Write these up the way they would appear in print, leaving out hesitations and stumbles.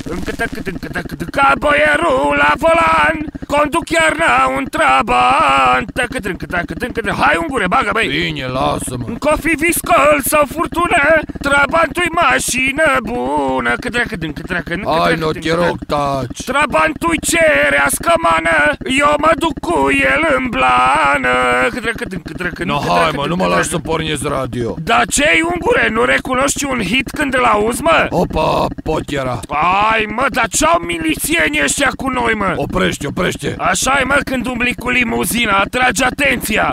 Ca boierul la volan, conduc iarna un Trabant. Hai, ungure, bagă, băi. Bine, lasă-mă. Că fi viscol sau furtună, Trabantul-i mașină bună. Hai, nu te rog, taci. Trabantul-i cerească mană, eu mă duc cu el în blană. No, hai, mă, nu mă lași să pornesc radio. Dar ce-i, ungure, nu recunoști un hit când îl auzi, mă? Opa, pochera. Ai, mă, dar ce-au milițienii ăștia cu noi, mă? Oprește, oprește. Așa-i, mă, când umbli cu limuzina, atragi atenția.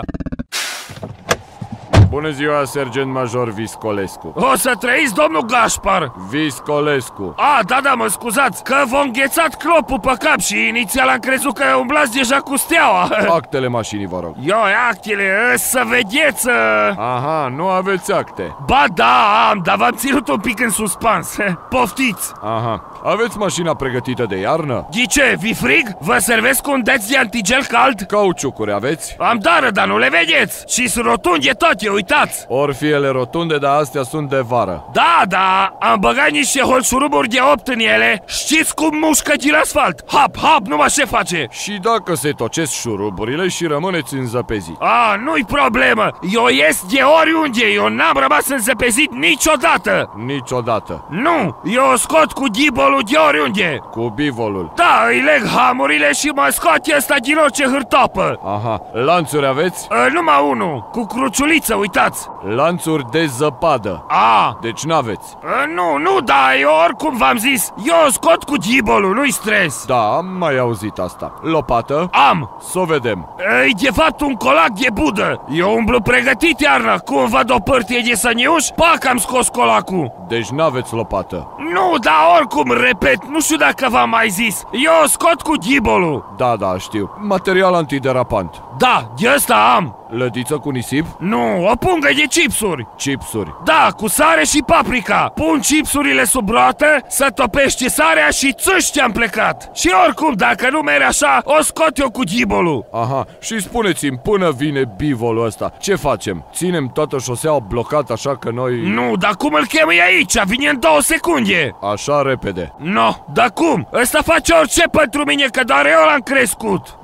Bună ziua, sergent major Viscolescu. O să trăiți, domnul Gașpar. Viscolescu. Da, mă scuzați, că v-a înghețat clopul pe cap și inițial am crezut că umblați deja cu steaua. Actele mașinii, vă rog. Actele, să vedeți. Aha, nu aveți acte. Ba da, am, dar v-am ținut un pic în suspans. Poftiți. Aha, aveți mașina pregătită de iarnă? De ce, vi frig? Vă servesc cu un deț de antigel cald? Cauciucuri aveți? Am dar nu le vedeți. Și sunt rotunde toate, uitați. Or fi ele rotunde, dar astea sunt de vară. Da, am băgat niște holșuruburi de 8 în ele. Știți cum mușcă din asfalt? Hap, numai ce face. Și dacă se tocesc șuruburile și rămâneți înzăpezit? Nu-i problemă. Eu ies de oriunde. Eu n-am rămas înzăpezit niciodată. Niciodată. Nu, eu scot cu ghibolul de oriunde. Cu bivolul. Da, îi leg hamurile și mă scoate ăsta din orice hârtopă. Aha, lanțuri aveți? Numai unul, cu cruciuliță, uitați. Lanțuri de zăpadă. Deci n-aveți. Nu, da, eu oricum v-am zis. Eu scot cu gibolul, nu-i stres. Da, am mai auzit asta. Lopată? Am. S-o vedem. E de fapt un colac de budă. Eu umblu pregătit iarna. Cum văd o părtie de săniuș, pac, am scos colacul. Deci n-aveți lopată. Nu, dar oricum, repet, nu știu dacă v-am mai zis. Eu scot cu gibolul. Da, știu. Material antiderapant. Da, de ăsta am. Lădiță cu nisip? Nu, o pungă de chipsuri. Chipsuri. Da, cu sare și paprika. Pun chipsurile sub roată, să topește sarea și țâști am plecat. Și oricum, dacă nu merge așa, o scot eu cu gibolul. Aha, și spuneți-mi, până vine bivolul ăsta, ce facem? Ținem toată șoseaua blocată așa că noi... Nu, dar cum îl chemi aici? Vine în 2 secunde. Așa repede. No, dar cum? Ăsta face orice pentru mine, că doar eu l-am crescut.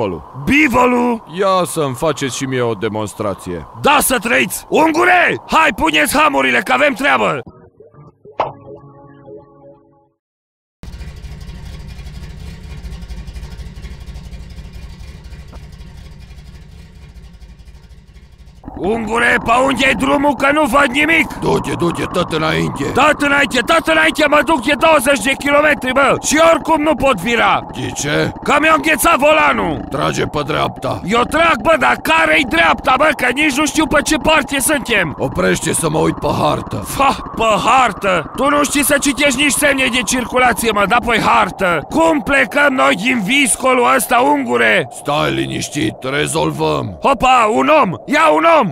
Bivolul? Ia să-mi faceți și mie o demonstrație. Da, să trăiți! Ungure! Hai, puneți hamurile, că avem treabă! Ungure, pe unde-i drumul, că nu văd nimic? Du-te, tot înainte. Tot înainte, mă duc de 20 de kilometri, bă. Și oricum nu pot vira. De ce? Că mi-a înghețat volanul. Trage pe dreapta. Eu trag, bă, dar care-i dreapta, bă? Că nici nu știu pe ce parte suntem. Oprește să mă uit pe hartă. Pe hartă? Tu nu știi să citești nici semne de circulație, mă, da pe hartă. Cum plecăm noi din viscolul ăsta, ungure? Stai liniștit, rezolvăm. Hopa, un om! Ia un om!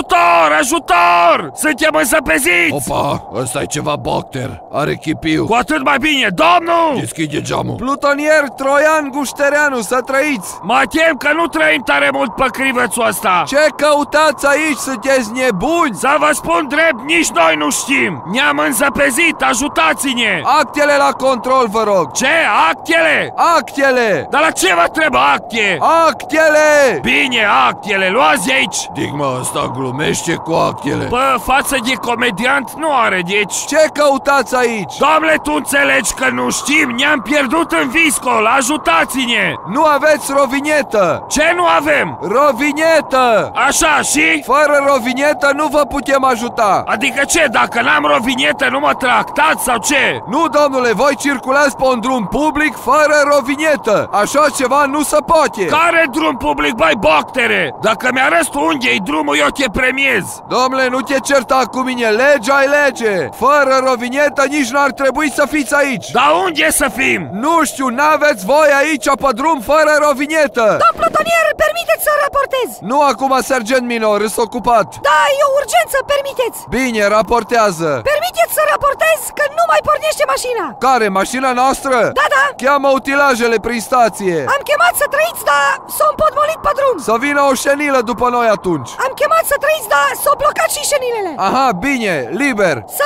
Ajutor! Suntem însăpeziți! Opa, ăsta e ceva bacter. Are chipiu. Cu atât mai bine, domnul! Deschide geamul. Plutonier Troian Guștereanu, să trăiți! Mă tem că nu trăim tare mult pe crivățul ăsta. Ce căutați aici? Sunteți nebuni? Să vă spun drept, nici noi nu știm. Ne-am înzăpezit, ajutați-ne! Actele la control, vă rog! Ce? Actele? Actele! Dar la ce vă trebuie acte? Actele! Bine, actele, luați aici! Digma, ăsta glumește cu actele. Bă, față de comediant nu are, deci... Ce căutați aici? Doamne, tu înțelegi că nu știm? Ne-am pierdut în viscol, ajutați-ne! Nu aveți rovinietă! Ce nu avem? Rovinietă! Așa, și? Fără rovinietă nu vă putem ajuta! Adică ce, dacă n-am rovinietă nu mă tractați sau ce? Nu, domnule, voi circulați pe un drum public fără rovinietă! Așa ceva nu se poate! Care drum public, băi, bactere? Dacă mi-arăți tu unde-i drumul, eu te premiez! Domnule, nu te certa cu mine, legea-i lege! Fără rovinietă nici n-ar trebui să fiți aici! Dar unde să fim? Nu știu, n-aveți voi aici pe drum fără rovinietă! Domn plutonier, permiteți să raportez! Nu acum, sergent minor, îs ocupat! Da, e o urgență, permiteți! Bine, raportează! Permiteți să raportez că nu mai pornește mașina! Care, mașina noastră? Da! Cheamă utilajele prin stație! Am chemat să trăiți, dar s-o împotmolit pe drum! Să vină o șenilă după noi atunci! Am chemat să trăiți, dar s-o blocat și șenilele! Aha, bine, liber! Să trăiți!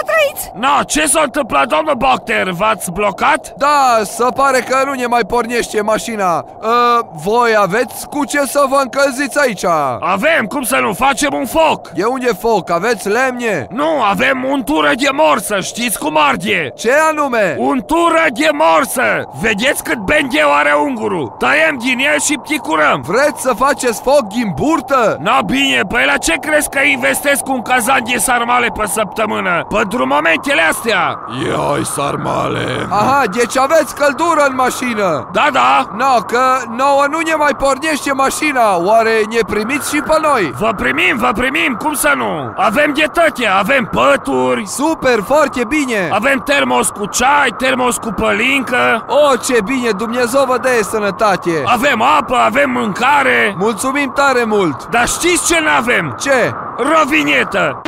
No, ce s-a întâmplat, domnul Bocter? V-ați blocat? Da, se pare că nu ne mai pornește mașina. Voi aveți cu ce să vă încălziți aici? Avem, cum să nu facem un foc? E unde foc? Aveți lemne? Nu, avem untură de morsă, știți cum arde? Ce anume? Untură de morsă! Vedeți cât bengheu are ungurul? Tăiem din el și pticurăm. Vreți să faceți foc din burtă? Na bine, păi la ce crezi că investesc un cazan de sarmale pe săptămână? Pentru momentele astea! Ioi, sarmale! Aha, deci aveți căldură în mașină. Da, da! No, că nouă nu ne mai pornește mașina. Oare ne primiți și pe noi? Vă primim, cum să nu? Avem de tăte, avem pături, Super, foarte bine. avem termos cu ceai, termos cu pălincă, Oh, ce bine, Dumnezeu vă dă sănătate. avem apă, avem mâncare. Mulțumim tare mult. Dar știți ce n-avem? Ce? Rovinietă!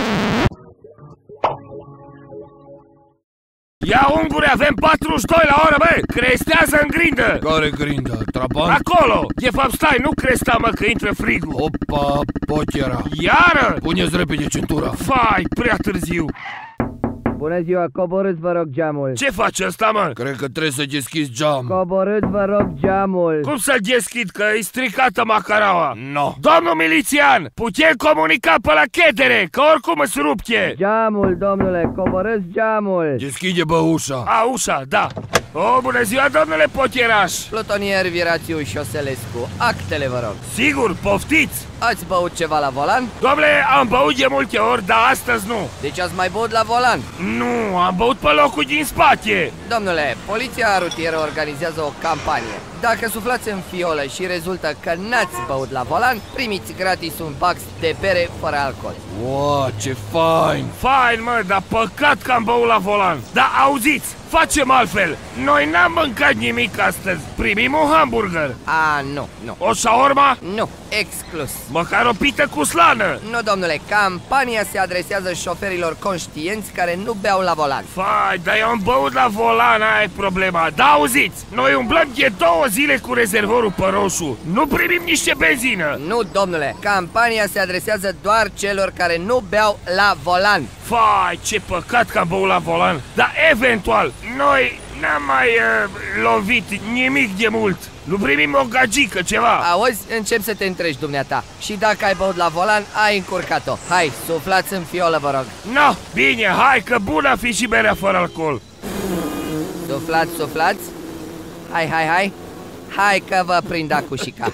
Ia unguri, avem 42 la oră, bă! Crestează în grindă! Care grindă? Trabant? Acolo! De fapt, stai, nu cresta, mă, că intră frigul! Opa, pochera! Iară! Puneți repede centura! Fai, prea târziu! Bună ziua, coborâți vă rog geamul. Ce faci ăsta, mă? Cred că trebuie să deschizi geam. Coborâți vă rog geamul. Cum să-l deschid, că e stricată macaraua? No. Domnul milițian, putem comunica pe la chedere, că oricum îți rupche! Geamul, domnule, coborâți geamul. Deschide, bă, ușa. A, ușa, da! O, bună ziua, domnule potieraș! Plutonier Virațiu Șoselescu, actele vă rog. Sigur, poftiți! Ați băut ceva la volan? Domnule, am băut de multe ori, dar astăzi nu. Deci ați mai băut la volan? Nu, am băut pe locul din spate. Domnule, poliția rutieră organizează o campanie. Dacă suflați în fiolă și rezultă că n-ați băut la volan, primiți gratis un pax de bere fără alcool. Wow, ce fain! Fain, mă, dar păcat că am băut la volan. Dar auziți, facem altfel. Noi n-am mâncat nimic astăzi. Primim un hamburger. Nu. O shawarma? Nu, exclus. Măcar o pită cu slană. Nu, domnule, campania se adresează șoferilor conștienți care nu beau la volan. Fai, dar eu am băut la volan, aia e problema. Da, auziți, noi umblăm de 2 zile cu rezervorul pe roșu. Nu primim niște benzină. Nu, domnule, campania se adresează doar celor care nu beau la volan. Fai, ce păcat că am băut la volan. Dar eventual, noi n-am mai lovit nimic de mult. Nu primim o gagică, ceva. Auzi, încep să te întrești, dumneata. Și dacă ai băut la volan, ai încurcat-o. Hai, suflați în fiolă, vă rog. No, bine, hai că bună fi și berea fără alcool. Suflați. Hai. Hai că vă prind acușica.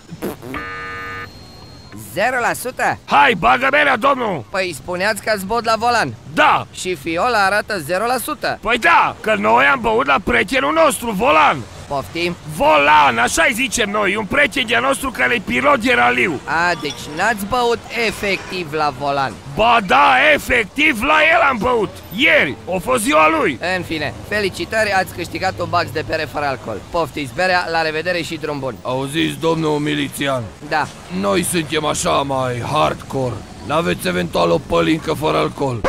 0%? Hai, bagă berea, domnul. Păi spuneați că ați băut la volan. Da. Și fiola arată 0%. Păi da, că noi am băut la prietenul nostru, Volan. Poftim? Volan, așa-i zicem noi, un prieten de nostru care e pilot de raliu. A, deci n-ați băut efectiv la volan. Ba da, efectiv, la el am băut. Ieri, o fost ziua lui. În fine, felicitări, ați câștigat un bax de bere fără alcool. Poftiți berea, la revedere și drum bun. Auziți, domnul milițian? Da. Noi suntem așa mai hardcore. N-aveți eventual o pălincă fără alcool?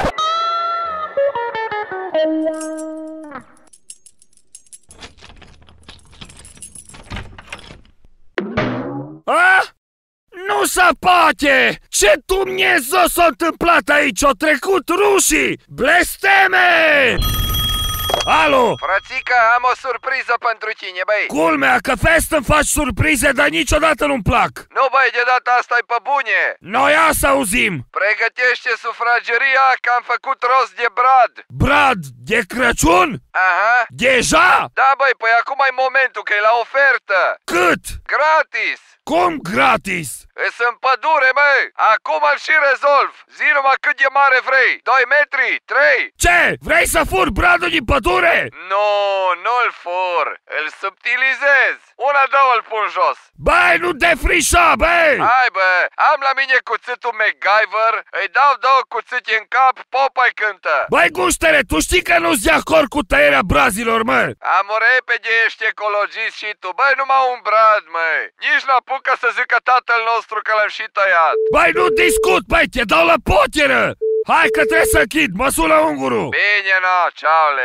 A? Nu se poate! Ce Dumnezeu s-a întâmplat aici? Au trecut rușii! Blesteme! Alo! Frățică, am o surpriză pentru tine, băi. Culmea, că fest îmi faci surprize, dar niciodată nu-mi plac. Nu, băi, de data asta e pe bune. Noi asta auzim. Pregătește sufrageria că am făcut rost de brad. Brad, de Crăciun? Aha. Deja? Da, băi, păi acum e momentul, că e la ofertă. Cât? Gratis. Cum gratis? Îs în pădure, măi. Acum îl și rezolv. Zi numai cât de mare vrei. 2 metri? 3? Ce? Vrei să furi bradul din pădure? Nu, nu-l fur. Îl subtilizez. Una, două îl pun jos. Băi, nu defrișa, băi! Hai, bă, am la mine cuțitul MacGyver. Îi dau 2 cuțite în cap, Popeye cântă. Băi, guștere, tu știi că nu-ți de acord cu tăierea brazilor, mă? Am repede, ești ecologist și tu. Băi, numai un brad, măi. Nici n-apucă să zică tatăl nostru că l-am și tăiat. Băi, nu discut, băi, te dau la poteră! Hai că trebuie să închid, mă sună ungurul! Bine, na, ceaules.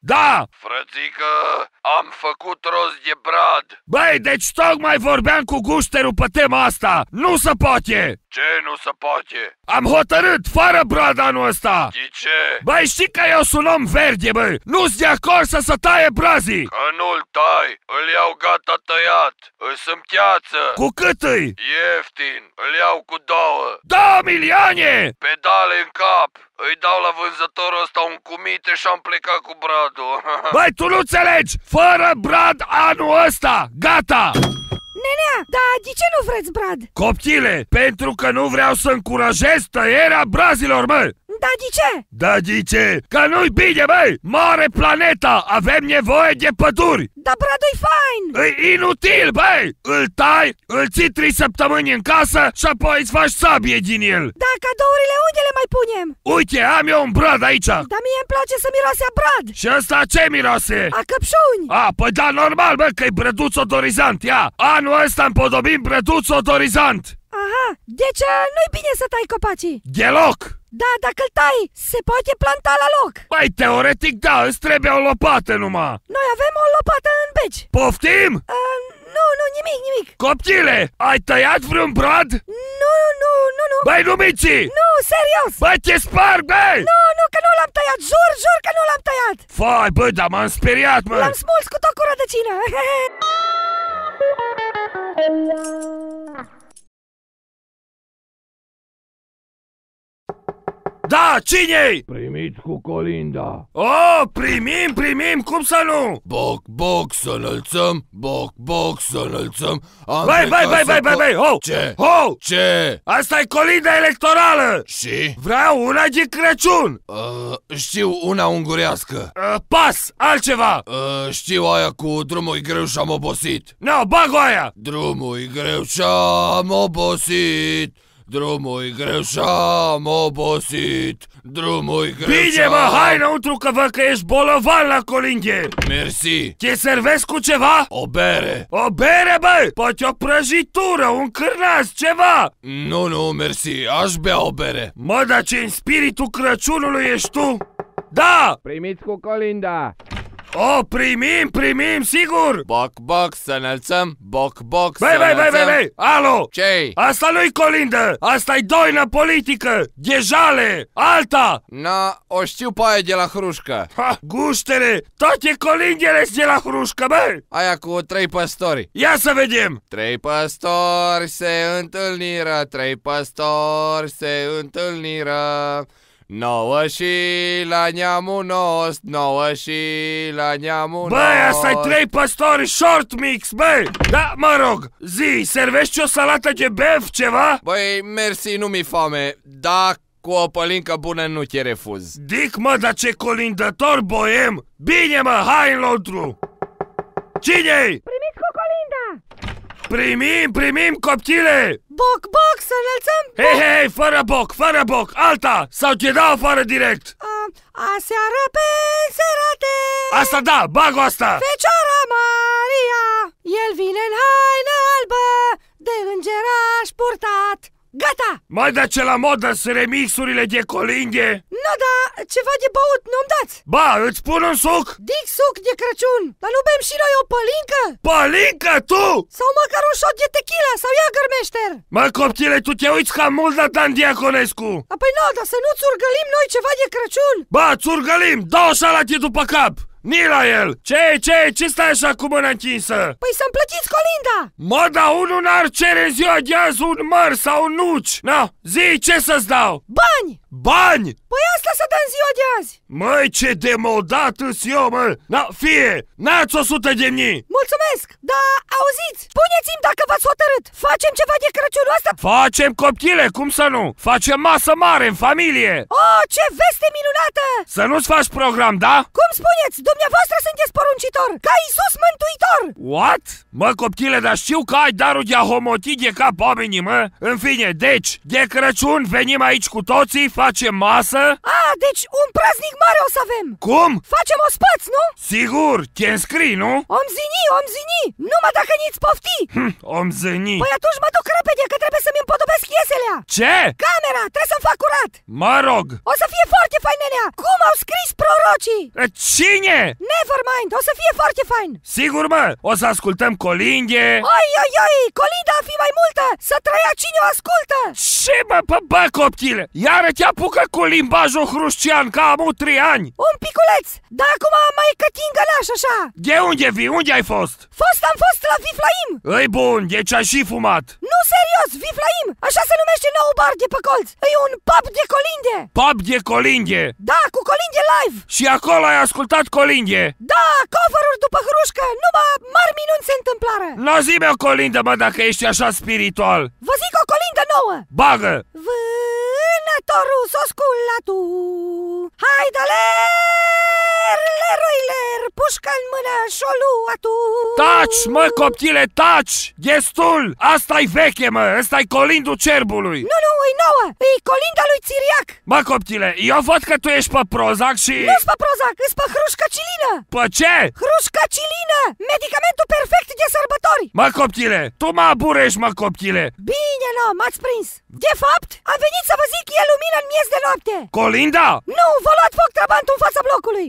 Da! Frățică, am făcut rost de brad. Băi, deci tocmai vorbeam cu gușterul pe tema asta. Nu se poate! Ce nu se poate? Am hotărât, fără brad anul ăsta. De ce? Băi, știi că eu sunt om verde, băi. Nu-s de acord să se taie brazii. Că nu-l tai, îl iau gata tăiat. Îs în piață. Cu cât îi? Ieftin, îl iau cu 2. 2 milioane! Pedale în cap. Îi dau la vânzătorul ăsta un cumite și am plecat cu bradul. Băi, tu nu înțelegi! Fără brad anul ăsta! Gata! Nenea, dar de ce nu vreți brad? Copchile, pentru că nu vreau să încurajez tăierea brazilor, mă! Da, de ce? Da, de ce? Că nu-i bine, băi! Mare planeta! Avem nevoie de păduri! Dar bradul-i fain! E inutil, băi! Îl tai, îl ții 3 săptămâni în casă și apoi îți faci sabie din el! Da, cadourile unde le mai punem? Uite, am eu un brad aici! Dar mie îmi place să miroase a brad! Și ăsta ce miroase? A căpșuni! A, păi da, normal, bă, că e brăduț odorizant, ia! Anul ăsta împodobim brăduț odorizant! Aha, deci nu-i bine să tai copacii! Deloc! Da, dacă îl tai, se poate planta la loc! Băi, teoretic da, îți trebuie o lopată numai! Noi avem o lopată în beci! Poftim? Nu, nimic! Copchile, ai tăiat vreun brad? Nu! Băi, nu minți! Nu, serios! Băi, te sparg, băi! Nu, că nu l-am tăiat! Jur că nu l-am tăiat! Fai, băi, dar m-am speriat, mă! L-am smuls cu tot cu rădăcină! Da, cine-i? Primiți cu colinda. Oh, primim, cum să nu? Boc, să înălțăm. Boc, să înălțăm. Băi, ho! Ce? Ho! Ce? Asta-i colinda electorală! Și? Vreau una de Crăciun! Știu una ungurească. Pas, altceva! Știu aia cu drumul greu și am obosit. No, bag-o aia! Drumul greu și am obosit. Drumul greu și-am obosit. Drumul greu. Bine, mă, hai înăuntru că văd că ești bolovan la colindie. Mersi. Te servesc cu ceva? O bere. O bere, bă? Poate o prăjitură, un cârnaț, ceva. Nu, mersi, aș bea o bere. Mă, dar ce în spiritul Crăciunului ești tu? Da! Primiți cu colinda. O, primim, sigur! Boc, să înălțăm. Boc, să înălțăm. Băi, alo! Ce-i? Asta nu-i colindă, asta-i doină politică, ghejale, alta! Na, o știu pe aia de la Hrușcă. Ha, guștere, toate colindele sunt de la Hrușcă, bă! Aia cu 3 păstori. Ia să vedem! 3 păstori se întâlniră, 3 păstori se întâlniră. 9 și la neamul nostru, 9 și la neamul nostru. Băi, asta-i 3 păstori short mix, băi! Da, mă rog, zi, servești o salată de bef, ceva? Băi, mersi, nu mi-e foame, dar cu o pălincă bună nu te refuz. Dic, mă, dar ce colindător boem! Bine, mă, hai înăuntru! Cine-i? Primiți cu colinda! Primim, copchile! Boc, să înălțăm! Hei, fără boc, alta! Sau te dau afară direct! Aseară pe serate! Asta da, bag-o asta! Fecioara Maria, el vine în haină albă, de îngeraș purtat. Gata! Mai da ce la modă sunt remixurile de colindie? Nu, da, ceva de băut, nu-mi dați? Ba, îți pun un suc? Dic suc de Crăciun, dar nu bem și noi o pălincă? Pălincă, tu? Sau măcar un shot de tequila sau Jägermeister? Mă, copchile, tu te uiți cam mult la Dan Diaconescu. Apoi nu, dar să nu-ți urgălim noi ceva de Crăciun? Ba, țurgălim, dă-o șalate după cap. Ni la el! Ce stai așa cu mâna întinsă? Păi să-mi plătiți colinda! Mă, dar unul n-ar cere în ziua de azi un măr sau un nuci! Na, zi, ce să-ți dau? Bani! Bani? Păi asta să dă în ziua de azi! Măi, ce demodat îs eu, mă! Na, fie, n-ați 100 de mii! Mulțumesc! Dar auziți, spuneți-mi dacă v-ați hotărât! Facem ceva de Crăciunul ăsta? Facem copchile, cum să nu? Facem masă mare, în familie! Oh, ce veste minunată! Să nu-ți faci program, da? Cum spuneți? Dumneavoastră sunteți poruncitor, ca Iisus Mântuitor! What? Mă, copchile, dar știu că ai darul de a homoti de cap oamenii, mă! În fine, deci, de Crăciun venim aici cu toții, facem masă? Deci un praznic mare o să avem. Cum? Facem ospăți, nu? Sigur, te înscrii, nu? Om zini, numai dacă niți pofti. Om zâni. Păi atunci mă duc repede, că trebuie să-mi împodobesc ieselea. Ce? Camera, trebuie să-mi fac curat. Mă rog. O să fie foarte fainelea. Cum au scris prorocii? Cine? Never mind, o să fie foarte fain. Sigur, mă, o să ascultăm colindie. Oi, colinda a fi mai multă. Să trăia cine o ascultă. Ce, bă, coptile? Iară te apucă cu limbajul hrușcian ca am 3 ani. Un piculeț, dar acum mai cătingălaș așa. De unde vii? Unde ai fost? Am fost la Viflaim. Îi bun, deci ai și fumat. Nu, serios, Viflaim, așa se numește nou bar de pe colț. E un pub de colinde. Pub de colindie. Da, cu colinde live. Și acolo ai ascultat colindie. Da, cover-uri după hrușcă, numai mari minuni se întâmplară. N-o zi-mi o colindă, mă, dacă ești așa spiritual. Vă zic o colindă nouă. Bagă. Vânătorul s-o scula tu. Leroiler, pușcă în mână și-o lua tu. Taci, mă, coptile, taci! Destul! Asta-i veche, mă, ăsta-i colindul cerbului. Nu, e nouă, e colinda lui Țiriac. Mă, coptile, eu văd că tu ești pe Prozac și... Nu-s pe Prozac, îs pe hrușcăcilină. Pe ce? Hrușcăcilină, medicamentul perfect de sărbători. Mă, coptile, tu mă aburești, mă, coptile. Bine, m-ați prins. De fapt, am venit să vă zic e lumină în miez de noapte. Colinda? Nu, v-a luat foc trabantul în fața blocului.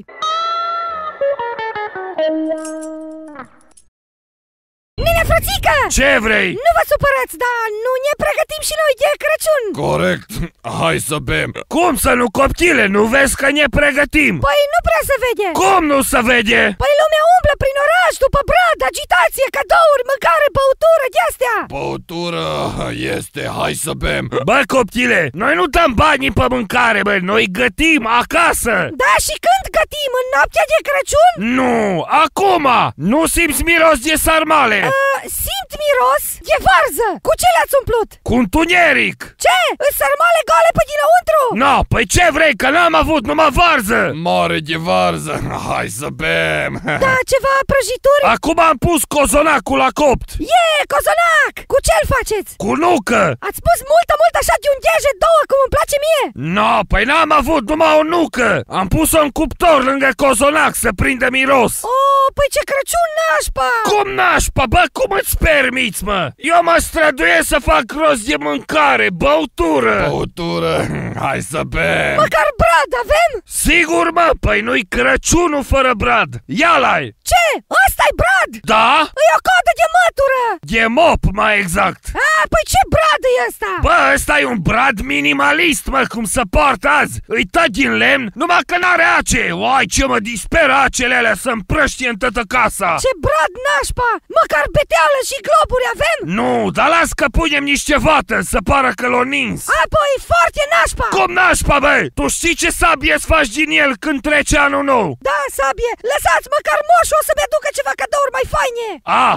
Nene, frățică! Ce vrei? Nu vă supărați, dar nu ne pregătim și noi de Crăciun. Corect, hai să bem. Cum să nu, coptile? Nu vezi că ne pregătim? Păi nu prea se vede. Cum nu se vede? Păi lumea umblă prin oraș după brad, agitație, cadouri, mâncare, băutură, de-astea. Băutură este, hai să bem. Bă, coptile, noi nu dăm banii pe mâncare, bă, noi gătim acasă. Da, și când gătim? În noaptea de Crăciun? Nu, acum! Nu simți miros de sarmale? Simt miros de varză. Cu ce le-ați umplut? Cu întuneric. Ce? Îs sarmale goale pe dinăuntru? No, păi ce vrei, că n-am avut numai varză. Mare de varză, hai să bem. Da, ceva prăjituri? Acum am pus cozonacul la copt. Cozonac! Cu ce-l faceți? Cu nucă. Ați pus mult așa de un deje două, cum îmi place mie? No, păi n-am avut numai o nucă. Am pus-o în cuptor lângă cozonac să prindă miros. Păi ce Crăciun nașpa! Cum nașpa, bă, cum îți permiți, mă? Eu mă străduiesc să fac rost de mâncare, băutură. Băutură, hai să bem. Măcar brad avem? Sigur, mă, păi nu-i Crăciunul fără brad. Ia-l-ai. Ce? Ăsta-i brad? Da? E o codă de mătură. De mop, mai exact. Păi ce brad e ăsta? Bă, ăsta e un brad minimalist, mă, cum se poartă azi. Îi tot din lemn, numai că n-are ace. Uai, ce mă disperă acele alea să împrăștie în toată casa. Ce brad nașpa? Măcar beteală și globuri avem? Nu, dar las că punem niște vată, să pară că l-o nins. Apoi foarte nașpa. Cum nașpa, bă? Tu știi ce sabie îți faci din el când trece anul nou? Da, sabie, lăsați măcar moșul o să-mi aducă ceva cadouri mai faine.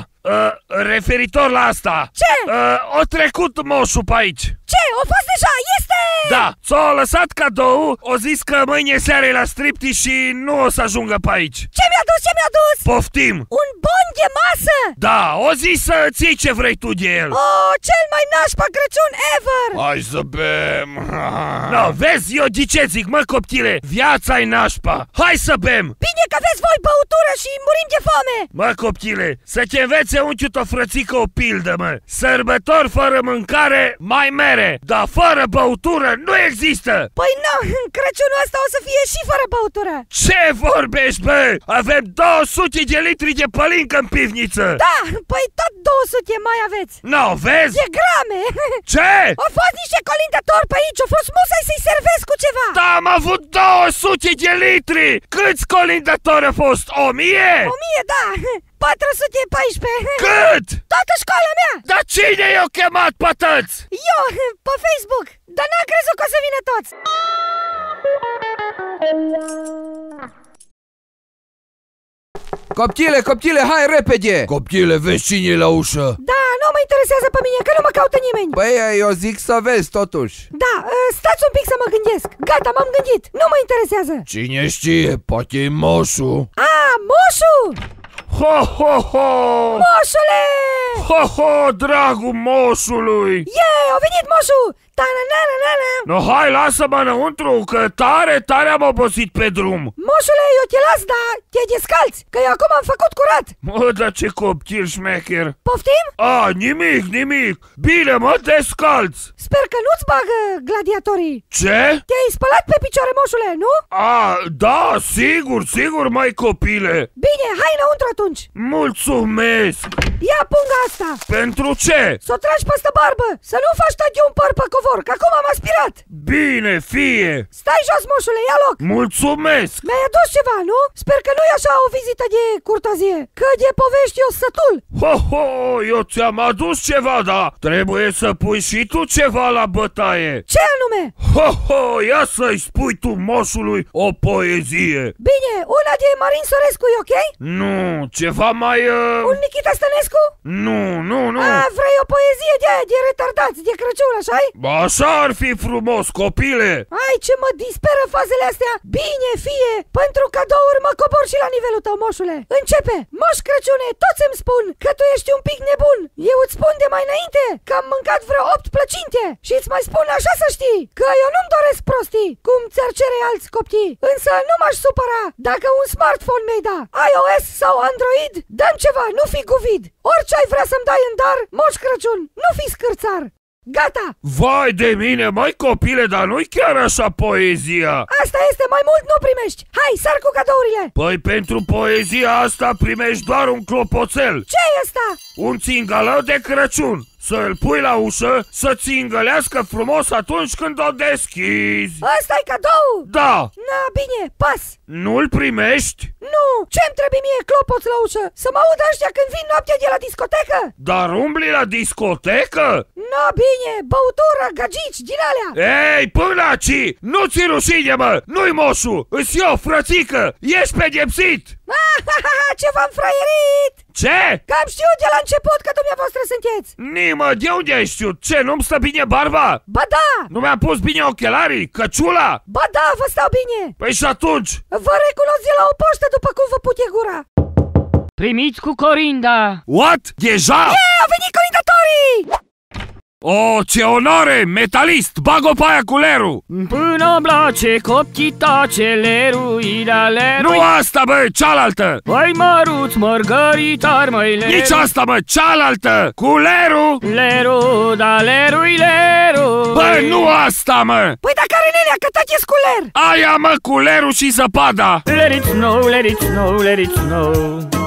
Referitor la asta. Ce? O trecut moșul pe aici. Ce? O fost deja? Este! Da, ți-o lăsat cadou, o zis că mâine seara e la striptease și nu o să ajungă pe aici. Ce mi-a dus? Ce mi-a dus? Poftim. Un bon de masă? Da, o zis să ții ce vrei tu de el. Cel mai nașpa Crăciun ever! Hai să bem. No, vezi, eu de ce zic, mă, coptile, viața-i nașpa. Hai să bem. Bine că aveți voi băutură și murim de foame. Mă, coptile, să te învețe unchiul tău frățică o pildă, mă. Sărbători fără mâncare, mai mere, dar fără băutură nu există. Păi nu, Crăciunul ăsta o să fie și fără băutură. Ce vorbești, bă? Avem 200 de litri de pălincă în pivniță. Da, păi tot 200 mai aveți. No, vezi? De grame. Ce? Au fost niște colindători pe aici, au fost musai să-i servesc cu ceva. Da, am avut 200 de litri. Câți colindători au fost? 1000? 1000, da. 414. Cât? Toată școala mea. Dar cine i-a chemat pe toți? Eu, pe Facebook. Dar n-am crezut că o să vină toți. Coptile, hai repede! Coptile, vezi cine e la ușă? Da, nu mă interesează pe mine, că nu mă caută nimeni. Păi eu zic să vezi totuși. Da, stați un pic să mă gândesc. Gata, m-am gândit, nu mă interesează. Cine știe, poate e moșul. Moșu! Ho, ho, ho! Moșule! Ho, ho, dragul moșului! A venit moșu! Ta-na-na-na-na-na. No, hai, lasă-mă înăuntru, că tare am obosit pe drum. Moșule, eu te las, da, te descalți, că eu acum am făcut curat. Mă, dar ce copil șmecher. Poftim? Nimic. Bine, mă descalți. Sper că nu-ți bagă gladiatorii. Ce? Te-ai spălat pe picioare, moșule, nu? Da, sigur, mai copile. Bine, hai înăuntru atunci. Mulțumesc. Ia punga asta. Pentru ce? Să o tragi peste barbă, să nu faci tăchi un păr pe covor, că acum am aspirat. Bine, fie. Stai jos, moșule, ia loc. Mulțumesc. Mi-ai adus ceva, nu? Sper că nu-i așa o vizită de curtoazie, că de povești eu sătul. Ho, eu ți-am adus ceva, da? Trebuie să pui și tu ceva la bătaie. Ce anume? Ho, ia să-i spui tu moșului o poezie. Bine, una de Marin Sorescu e ok? Nu, ceva mai... Un Nikita Stănescu? Nu. Vrei o poezie de aia, de retardați, de Crăciun, așa-i? Așa ar fi frumos, copile. Ai, ce mă disperă fazele astea. Bine, fie, pentru cadouri mă cobor și la nivelul tău, moșule. Începe, Moș Crăciune, toți îmi spun că tu ești un pic nebun. Eu îți spun de mai înainte că am mâncat vreo 8 plăcinte. Și îți mai spun așa să știi, că eu nu-mi doresc prostii, cum ți-ar cere alți copii. Însă nu m-aș supăra dacă un smartphone mi-ai da, iOS sau Android, dăm ceva, nu fi guvid. Orice ai vrea să-mi dai în dar, Moș Crăciun, nu fi scârțar. Gata! Vai de mine, mai copile, dar nu-i chiar așa poezia. Asta este, mai mult nu primești. Hai, sar cu cadourile. Păi pentru poezia asta primești doar un clopoțel. Ce e asta? Un țingălău de Crăciun. Să-l pui la ușă, să țingălească frumos atunci când o deschizi. Ăsta-i cadou? Da. Na, bine, pas. Nu-l primești? Nu, ce-mi trebuie mie clopoț la ușă? Să mă aud ăștia când vin noaptea de la discotecă? Dar umbli la discotecă? Na, bine, băutură, gagici, din alea. Ei, până aici! Nu ți rușine, mă! Nu-i moșu! Îs eu, frățică! Ești pedepsit! Ce v-am fraierit! Ce? Că am știut de la început că dumneavoastră sunteți. Nimă, de unde ai știut? Ce, nu-mi stă bine barba? Ba da! Nu mi-am pus bine ochelarii? Căciula? Ba da, vă stau bine. Păi și atunci? Vă recunosc de la o poștă după cum vă pute gura. Primiți cu corinda! What? Deja? Au venit corindatorii! Ce onoare! Metalist! Bag-o pe aia cu lerul! Până-mi place copchitace, leru, leru. Nu asta, bă, cealaltă! Băi măruț, mărgăritar, măi, leru. Nici asta, mă, cealaltă! Cu lerul! Leru, da, leru-i leru. Bă, nu asta, mă! Păi dacă are Nelea, că tot e sculer. Aia, mă, cu lerul și zăpada! Let it snow, let it snow, let it snow.